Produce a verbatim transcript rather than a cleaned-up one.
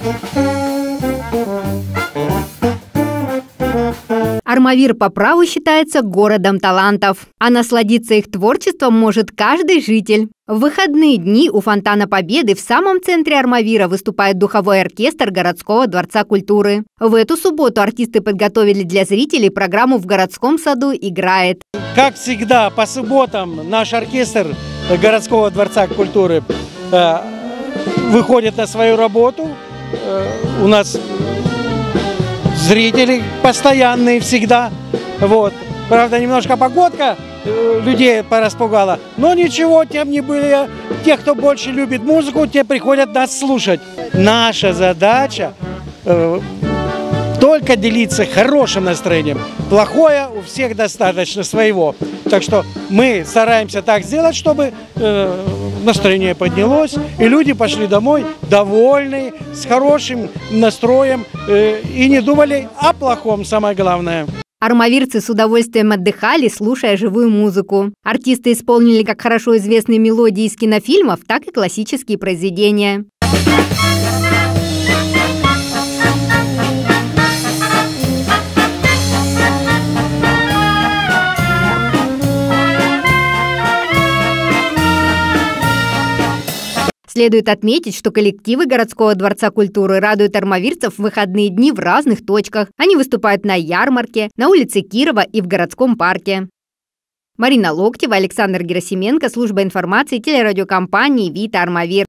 Армавир по праву считается городом талантов, а насладиться их творчеством может каждый житель. В выходные дни у Фонтана Победы в самом центре Армавира выступает духовой оркестр городского дворца культуры. В эту субботу артисты подготовили для зрителей программу «В городском саду играет». Как всегда, по субботам наш оркестр городского дворца культуры э, выходит на свою работу. Э, у нас зрители постоянные всегда. Вот. Правда, немножко погодка э, людей пораспугала. Но ничего, тем не более, те, кто больше любит музыку, те приходят нас слушать. Наша задача э, только делиться хорошим настроением. Плохое у всех достаточно своего. Так что мы стараемся так сделать, чтобы э, настроение поднялось, и люди пошли домой довольные, с хорошим настроем э, и не думали о плохом, самое главное. Армавирцы с удовольствием отдыхали, слушая живую музыку. Артисты исполнили как хорошо известные мелодии из кинофильмов, так и классические произведения. Следует отметить, что коллективы городского дворца культуры радуют армавирцев в выходные дни в разных точках. Они выступают на ярмарке, на улице Кирова и в городском парке. Марина Локтева, Александр Герасименко, служба информации телерадиокомпании «Вита Армавир».